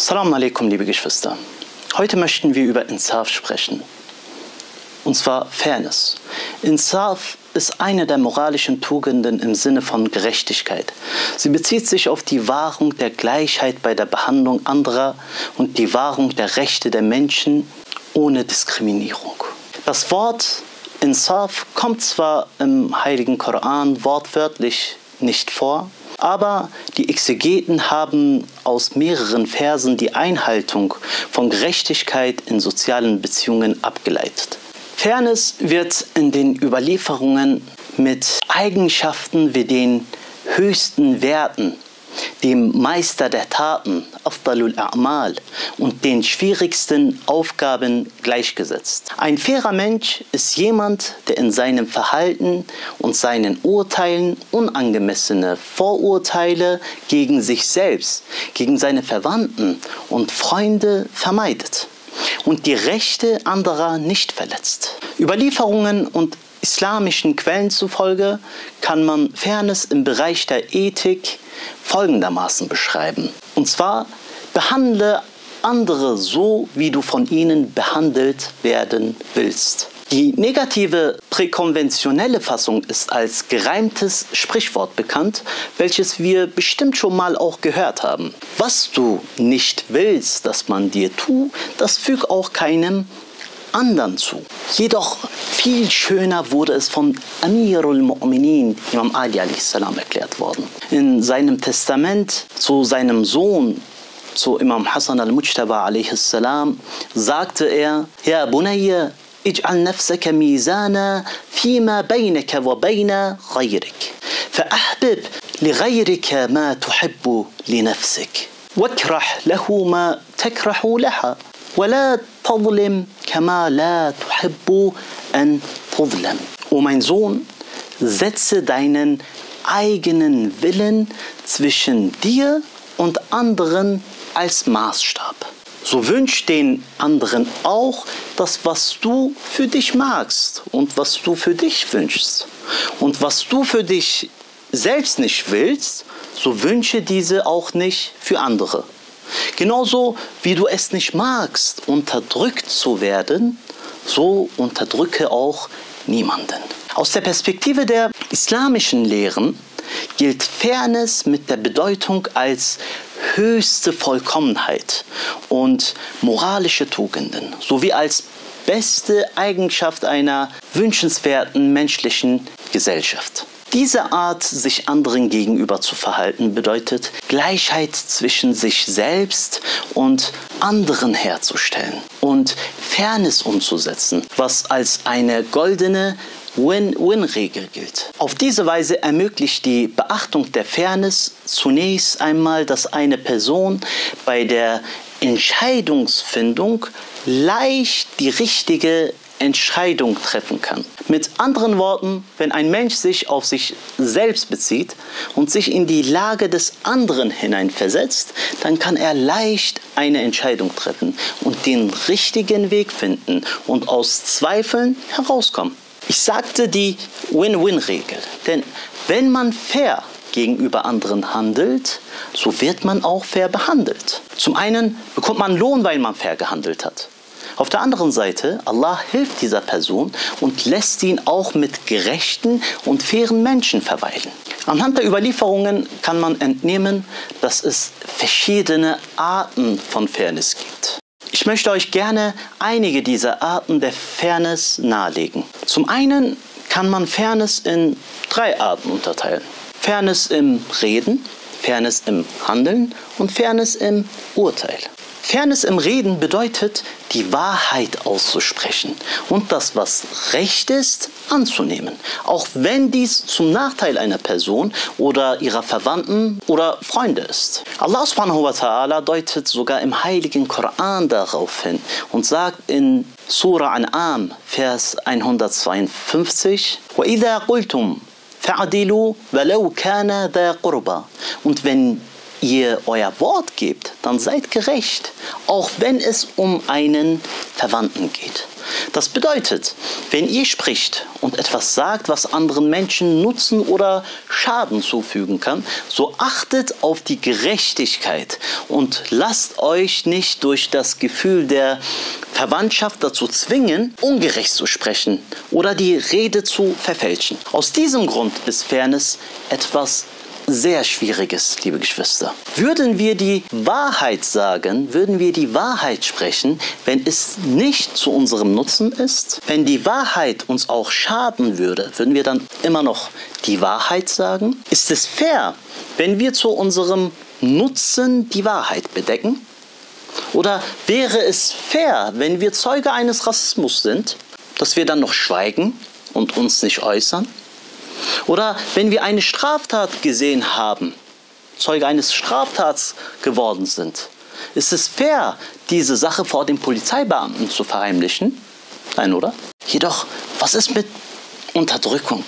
Assalamu alaikum, liebe Geschwister. Heute möchten wir über Insaf sprechen. Und zwar Fairness. Insaf ist eine der moralischen Tugenden im Sinne von Gerechtigkeit. Sie bezieht sich auf die Wahrung der Gleichheit bei der Behandlung anderer und die Wahrung der Rechte der Menschen ohne Diskriminierung. Das Wort Insaf kommt zwar im Heiligen Koran wortwörtlich nicht vor, aber die Exegeten haben aus mehreren Versen die Einhaltung von Gerechtigkeit in sozialen Beziehungen abgeleitet. Fairness wird in den Überlieferungen mit Eigenschaften wie den höchsten Werten, dem Meister der Taten, Afdalul A'mal, und den schwierigsten Aufgaben gleichgesetzt. Ein fairer Mensch ist jemand, der in seinem Verhalten und seinen Urteilen unangemessene Vorurteile gegen sich selbst, gegen seine Verwandten und Freunde vermeidet und die Rechte anderer nicht verletzt. Überlieferungen und islamischen Quellen zufolge kann man Fairness im Bereich der Ethik folgendermaßen beschreiben. Und zwar: Behandle andere so, wie du von ihnen behandelt werden willst. Die negative präkonventionelle Fassung ist als gereimtes Sprichwort bekannt, welches wir bestimmt schon mal auch gehört haben. Was du nicht willst, dass man dir tut, das füg auch keinem anderen zu. Jedoch viel schöner wurde es von Amirul Mu'minin, Imam Ali a.s. erklärt worden. In seinem Testament zu seinem Sohn, zu Imam Hassan al-Mujtaba a.s. sagte er: Ja Bunayya, ij'al nafsaka mizana fima baynaka wa bayna ghayrik. Fa'ahbib li ghayrika ma tuhibbu li nafsik. Wakrah lahu ma takrahu laha. وَلَا تَظْلِمْ كَمَا لَا تُحِبُّ أَنْ تُظْلَمْ. O mein Sohn, setze deinen eigenen Willen zwischen dir und anderen als Maßstab. So wünsch den anderen auch das, was du für dich magst und was du für dich wünschst. Und was du für dich selbst nicht willst, so wünsche diese auch nicht für andere. Genauso wie du es nicht magst, unterdrückt zu werden, so unterdrücke auch niemanden. Aus der Perspektive der islamischen Lehren gilt Fairness mit der Bedeutung als höchste Vollkommenheit und moralische Tugenden, sowie als beste Eigenschaft einer wünschenswerten menschlichen Gesellschaft. Diese Art, sich anderen gegenüber zu verhalten, bedeutet, Gleichheit zwischen sich selbst und anderen herzustellen und Fairness umzusetzen, was als eine goldene Win-Win-Regel gilt. Auf diese Weise ermöglicht die Beachtung der Fairness zunächst einmal, dass eine Person bei der Entscheidungsfindung leicht die richtige Entscheidung treffen kann. Mit anderen Worten, wenn ein Mensch sich auf sich selbst bezieht und sich in die Lage des anderen hineinversetzt, dann kann er leicht eine Entscheidung treffen und den richtigen Weg finden und aus Zweifeln herauskommen. Ich sagte die Win-Win-Regel, denn wenn man fair gegenüber anderen handelt, so wird man auch fair behandelt. Zum einen bekommt man Lohn, weil man fair gehandelt hat. Auf der anderen Seite, Allah hilft dieser Person und lässt ihn auch mit gerechten und fairen Menschen verweilen. Anhand der Überlieferungen kann man entnehmen, dass es verschiedene Arten von Fairness gibt. Ich möchte euch gerne einige dieser Arten der Fairness nahelegen. Zum einen kann man Fairness in 3 Arten unterteilen. Fairness im Reden, Fairness im Handeln und Fairness im Urteil. Fairness im Reden bedeutet, die Wahrheit auszusprechen und das, was recht ist, anzunehmen, auch wenn dies zum Nachteil einer Person oder ihrer Verwandten oder Freunde ist. Allah subhanahu wa ta'ala deutet sogar im Heiligen Koran darauf hin und sagt in Surah An'am, Vers 152: وَإِذَا قُلْتُمْ فَعْدِلُوا وَلَوْ كَانَ ذَا قُرْبَى. Und wenn ihr euer Wort gebt, dann seid gerecht, auch wenn es um einen Verwandten geht. Das bedeutet, wenn ihr spricht und etwas sagt, was anderen Menschen Nutzen oder Schaden zufügen kann, so achtet auf die Gerechtigkeit und lasst euch nicht durch das Gefühl der Verwandtschaft dazu zwingen, ungerecht zu sprechen oder die Rede zu verfälschen. Aus diesem Grund ist Fairness etwas sehr Schwieriges, liebe Geschwister. Würden wir die Wahrheit sagen, würden wir die Wahrheit sprechen, wenn es nicht zu unserem Nutzen ist? Wenn die Wahrheit uns auch schaden würde, würden wir dann immer noch die Wahrheit sagen? Ist es fair, wenn wir zu unserem Nutzen die Wahrheit bedecken? Oder wäre es fair, wenn wir Zeuge eines Rassismus sind, dass wir dann noch schweigen und uns nicht äußern? Oder wenn wir eine Straftat gesehen haben, Zeuge eines Straftats geworden sind, ist es fair, diese Sache vor den Polizeibeamten zu verheimlichen? Nein, oder? Jedoch, was ist mit Unterdrückung?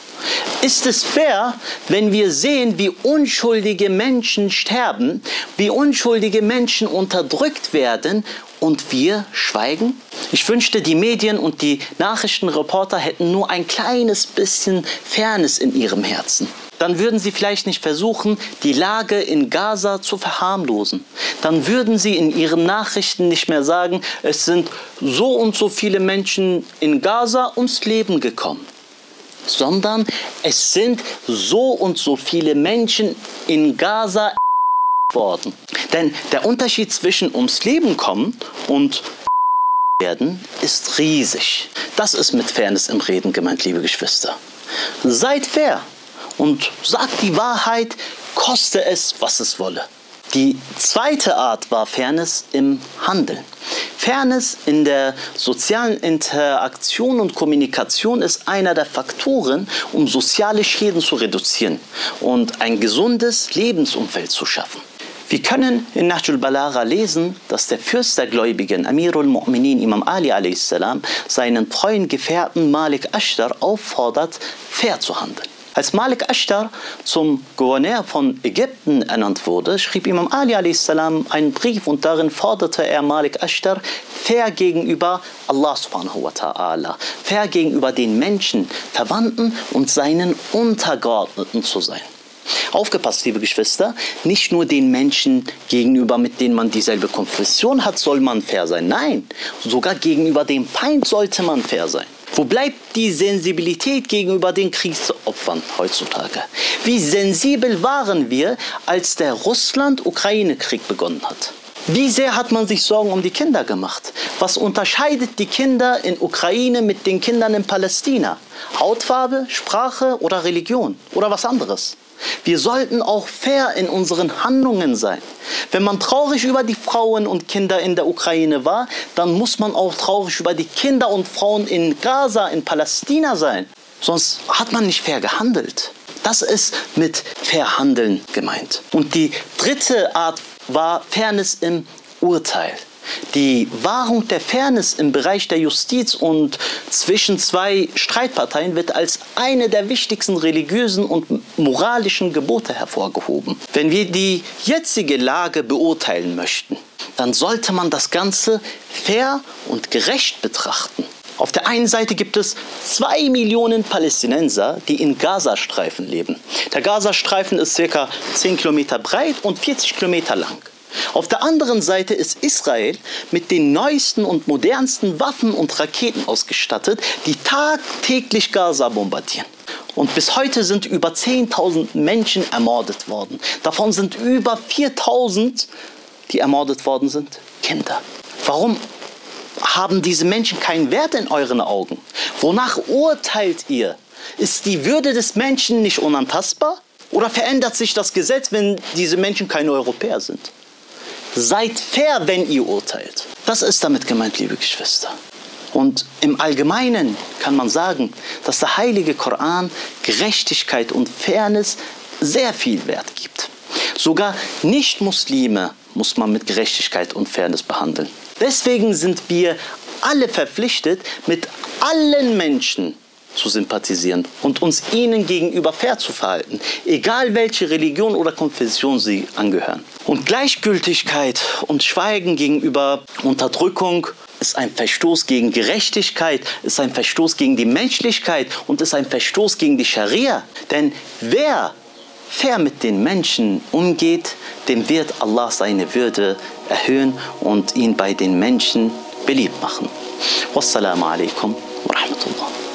Ist es fair, wenn wir sehen, wie unschuldige Menschen sterben, wie unschuldige Menschen unterdrückt werden und wir schweigen? Ich wünschte, die Medien und die Nachrichtenreporter hätten nur ein kleines bisschen Fairness in ihrem Herzen. Dann würden sie vielleicht nicht versuchen, die Lage in Gaza zu verharmlosen. Dann würden sie in ihren Nachrichten nicht mehr sagen, es sind so und so viele Menschen in Gaza ums Leben gekommen. Sondern es sind so und so viele Menschen in Gaza worden. Denn der Unterschied zwischen ums Leben kommen und werden ist riesig. Das ist mit Fairness im Reden gemeint, liebe Geschwister. Seid fair und sagt die Wahrheit, koste es, was es wolle. Die zweite Art war Fairness im Handeln. Fairness in der sozialen Interaktion und Kommunikation ist einer der Faktoren, um soziale Schäden zu reduzieren und ein gesundes Lebensumfeld zu schaffen. Wir können in Nahj al-Balagha lesen, dass der Fürst der Gläubigen, Amirul Mu'minin, Imam Ali a.s., seinen treuen Gefährten Malik Ashtar auffordert, fair zu handeln. Als Malik Ashtar zum Gouverneur von Ägypten ernannt wurde, schrieb Imam Ali a.s. einen Brief und darin forderte er Malik Ashtar, fair gegenüber Allah subhanahu wa ta'ala, fair gegenüber den Menschen, Verwandten und seinen Untergeordneten zu sein. Aufgepasst, liebe Geschwister, nicht nur den Menschen gegenüber, mit denen man dieselbe Konfession hat, soll man fair sein. Nein, sogar gegenüber dem Feind sollte man fair sein. Wo bleibt die Sensibilität gegenüber den Kriegsopfern heutzutage? Wie sensibel waren wir, als der Russland-Ukraine-Krieg begonnen hat? Wie sehr hat man sich Sorgen um die Kinder gemacht? Was unterscheidet die Kinder in Ukraine mit den Kindern in Palästina? Hautfarbe, Sprache oder Religion oder was anderes? Wir sollten auch fair in unseren Handlungen sein. Wenn man traurig über die Frauen und Kinder in der Ukraine war, dann muss man auch traurig über die Kinder und Frauen in Gaza, in Palästina sein. Sonst hat man nicht fair gehandelt. Das ist mit fair handeln gemeint. Und die dritte Art war Fairness im Urteil. Die Wahrung der Fairness im Bereich der Justiz und zwischen zwei Streitparteien wird als eine der wichtigsten religiösen und moralischen Gebote hervorgehoben. Wenn wir die jetzige Lage beurteilen möchten, dann sollte man das Ganze fair und gerecht betrachten. Auf der einen Seite gibt es 2 Millionen Palästinenser, die in Gazastreifen leben. Der Gazastreifen ist ca. 10 Kilometer breit und 40 Kilometer lang. Auf der anderen Seite ist Israel mit den neuesten und modernsten Waffen und Raketen ausgestattet, die tagtäglich Gaza bombardieren. Und bis heute sind über 10.000 Menschen ermordet worden. Davon sind über 4.000, die ermordet worden sind, Kinder. Warum haben diese Menschen keinen Wert in euren Augen? Wonach urteilt ihr? Ist die Würde des Menschen nicht unantastbar? Oder verändert sich das Gesetz, wenn diese Menschen keine Europäer sind? Seid fair, wenn ihr urteilt. Das ist damit gemeint, liebe Geschwister. Und im Allgemeinen kann man sagen, dass der heilige Koran Gerechtigkeit und Fairness sehr viel Wert gibt. Sogar Nicht-Muslime muss man mit Gerechtigkeit und Fairness behandeln. Deswegen sind wir alle verpflichtet, mit allen Menschen zu sympathisieren und uns ihnen gegenüber fair zu verhalten, egal welche Religion oder Konfession sie angehören. Und Gleichgültigkeit und Schweigen gegenüber Unterdrückung ist ein Verstoß gegen Gerechtigkeit, ist ein Verstoß gegen die Menschlichkeit und ist ein Verstoß gegen die Scharia. Denn wer fair mit den Menschen umgeht, dem wird Allah seine Würde erhöhen und ihn bei den Menschen beliebt machen. Wassalamu alaikum wa rahmatullah.